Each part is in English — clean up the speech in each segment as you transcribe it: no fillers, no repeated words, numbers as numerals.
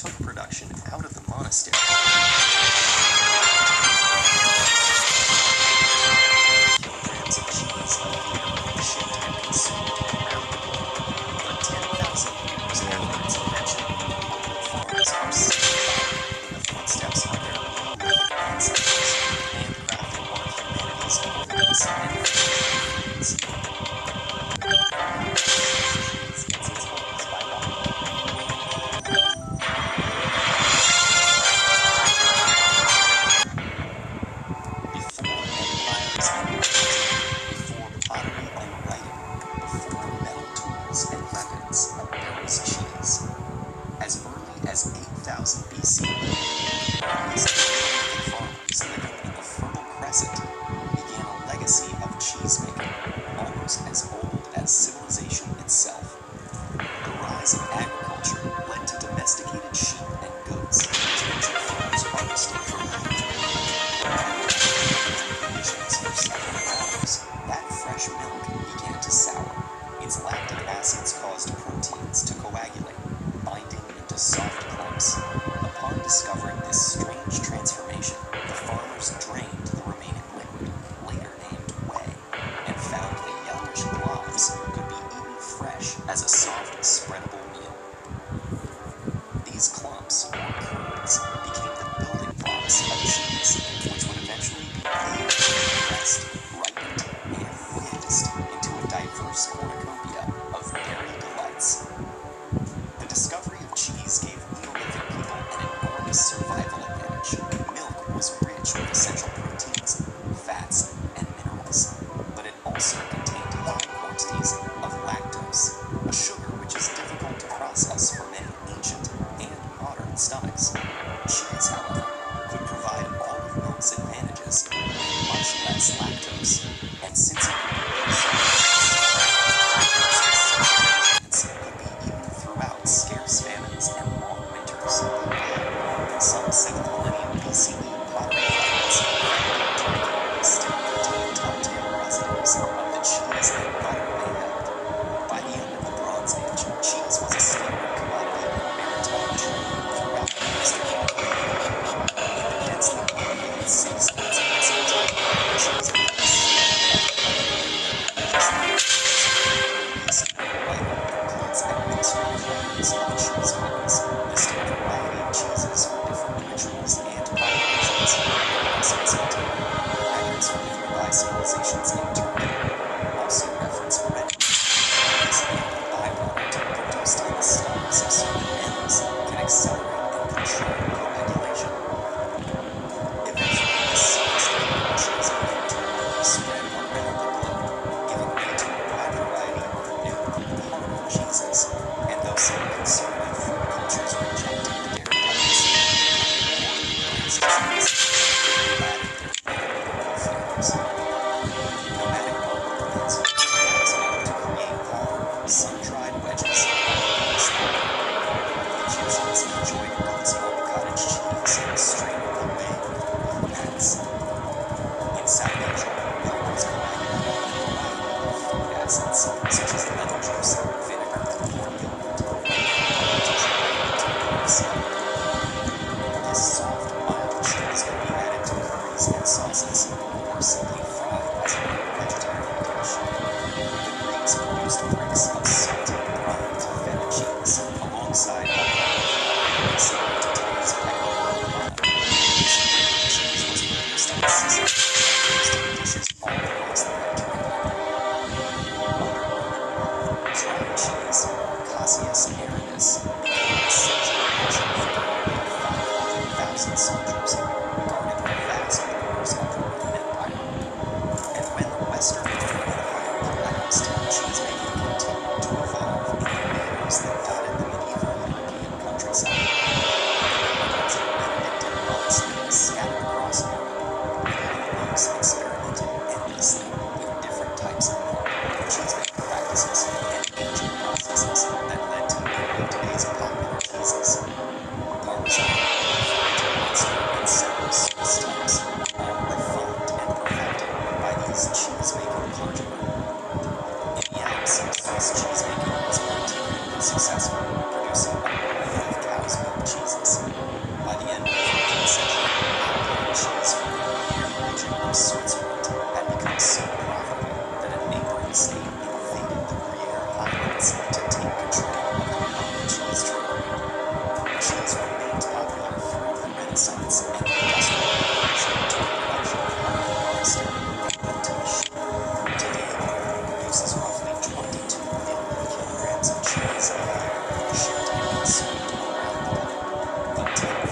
took production out of the monastery. Kilograms of cheese a year were shipped and consumed around the globe. But 10,000 years after its invention, local farms are still following in the footsteps of their Neolithic ancestors, handcrafting one of humanity's oldest and favorite foods. Cheese gets its wings by walking. Before empires and royalty, before pottery and writing, before metal tools and weapons, there was cheese. As early as 8000 BC, the earliest Neolithic farmers living in the Fertile Crescent began a legacy of cheesemaking, almost as old as civilization itself. The rise of agriculture led to domesticated sheep and goats, which ancient farmers harvested for meat. Conditions for several hours, that fresh milk began to sour. Its lactic acids caused proteins to coagulate, binding into soft clumps. Upon discovering this strange transformation, the farmers drained the remaining liquid, later named whey, and found the yellowish globs could be eaten fresh as a soft, spreadable meal. These clumps, or curds, became the building blocks of cheese, which would eventually be aged, pressed, ripened, and whizzed into a diverse cornucopia of dairy delights. The discovery of cheese gave Neolithic people an enormous survival advantage. Milk was rich with essential proteins, fats, and minerals, but it also contained high quantities of lactose, a sugar which is difficult to process for many ancient and modern stomachs. Cheese, however, could provide all of milk's advantages with much less lactose, and since it could be could be eaten throughout scarce famines and long winters. Some 7th millennium BCE pottery fragments found in Turkey still contain telltale residues of the cheese and butter they held. By the end of the Bronze Age, cheese was a standard commodity in maritime trade throughout the Eastern Mediterranean. In the densely populated city-states of Mesopotamia, cheese became a symbol of cultivated religious life. Recent Bible includes administrative records of cheese carvings, listing a variety of cheeses for different rituals and populations in West Mesopotamia. Records from nearby civilizations in Turkey also reference red meat. This animal byproduct, produced in the stomachs of certain animals, can accelerate and control coagulation. Eventually, this sophisticated cheese-making tool spread around the globe, giving way to a wide variety of new carnivore cheeses. And though some conservative food cultures rejected the dairy products, embraced cheese, they added their own local flavors. Nomadic barbarians used cow's milk to create hard, sun-dried wedges of beef slack. Egyptians enjoyed goat's milk cottage cheese, strained away with nuts. In South Asia, milk was coagulated with a variety of food acids, such as lemon juice, vinegar, or yogurt, to dry into milk solid. This soft, mild cheese could be added to curries and sauces, or simply fried as a vegetarian dish. The Greeks produced bricks of salted, bronze feta cheese, alongside a large similar to today's pecorino romano. This Greek cheese was produced in Sicily, used in dishes all across the Mediterranean. Under Roman rule, dried cheese, Cassius Arrhenius, became an essential ration for the army of 500,000 soldiers, guarding the vast borders of the Roman Empire. And when the Western Roman Empire collapsed, cheesemaking continued to evolve in the manners that dotted the medieval European countryside.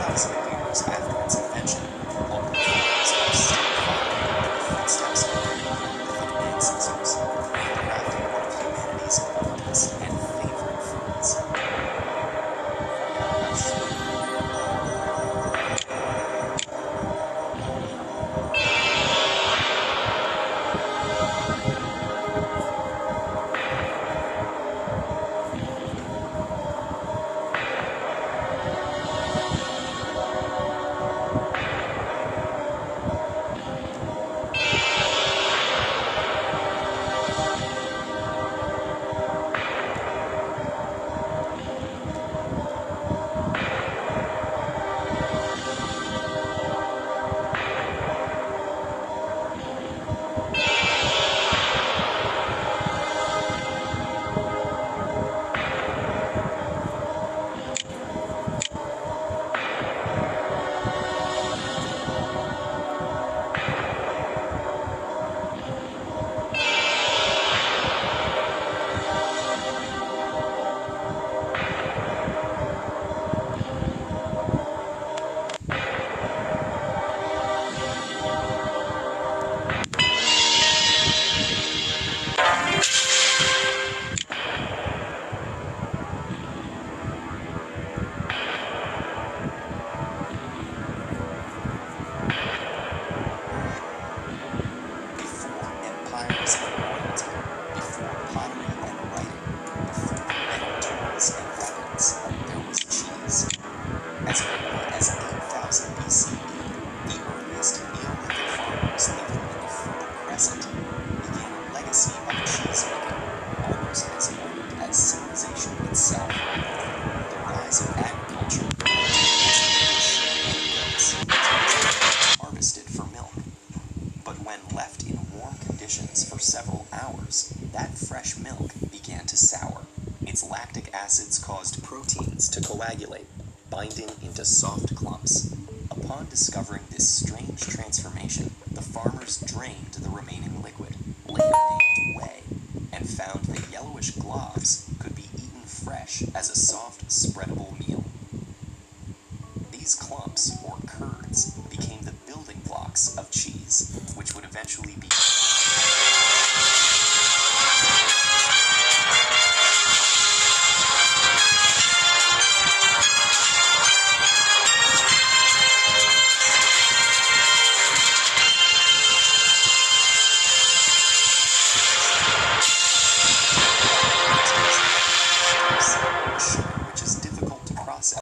2,000 years after its invention, local farmers are still following in the footsteps of their Neolithic ancestors, handcrafting one of humanity's oldest and favorite foods. Before empires and royalty, before pottery and writing, before metal tools and weapons, there was cheese. As early as 8,000 BCE, the earliest Neolithic farmers living in the Fertile Crescent began a legacy of cheese-making almost as old as civilization itself. The rise of agriculture led to domesticated sheep and goats, harvested for milk. But when left in warm conditions for several hours, that fresh milk began to sour. Its lactic acids caused proteins to coagulate, binding into soft clumps. Upon discovering this strange transformation, the farmers drained the remaining liquid, later named whey, and found that yellowish globs could be eaten fresh as a soft, spreadable meal. These clumps, or curds, became the building blocks of cheese, which would eventually be